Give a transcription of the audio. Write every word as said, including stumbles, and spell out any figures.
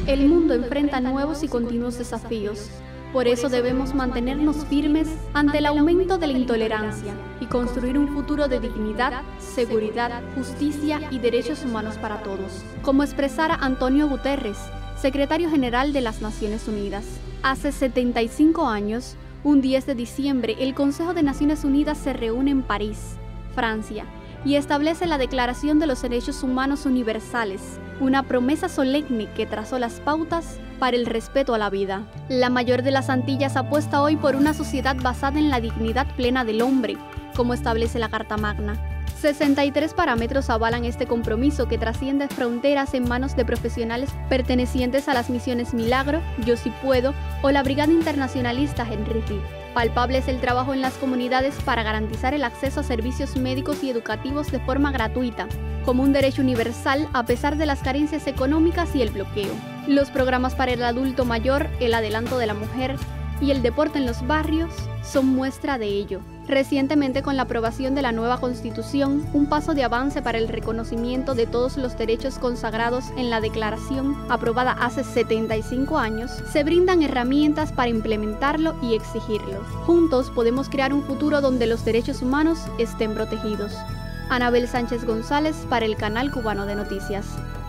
El mundo enfrenta nuevos y continuos desafíos. Por eso debemos mantenernos firmes ante el aumento de la intolerancia y construir un futuro de dignidad, seguridad, justicia y derechos humanos para todos. Como expresara Antonio Guterres, secretario general de las Naciones Unidas. Hace setenta y cinco años, un diez de diciembre, el Consejo de Naciones Unidas se reúne en París, Francia, y establece la Declaración de los Derechos Humanos Universales, una promesa solemne que trazó las pautas para el respeto a la vida. La mayor de las Antillas apuesta hoy por una sociedad basada en la dignidad plena del hombre, como establece la Carta Magna. sesenta y tres parámetros avalan este compromiso que trasciende fronteras en manos de profesionales pertenecientes a las misiones Milagro, Yo Sí Puedo o la Brigada Internacionalista Henry Reed. Palpable es el trabajo en las comunidades para garantizar el acceso a servicios médicos y educativos de forma gratuita, como un derecho universal a pesar de las carencias económicas y el bloqueo. Los programas para el adulto mayor, el adelanto de la mujer y el deporte en los barrios son muestra de ello. Recientemente, con la aprobación de la nueva Constitución, un paso de avance para el reconocimiento de todos los derechos consagrados en la Declaración, aprobada hace setenta y cinco años, se brindan herramientas para implementarlo y exigirlo. Juntos podemos crear un futuro donde los derechos humanos estén protegidos. Anabel Sánchez González para el Canal Cubano de Noticias.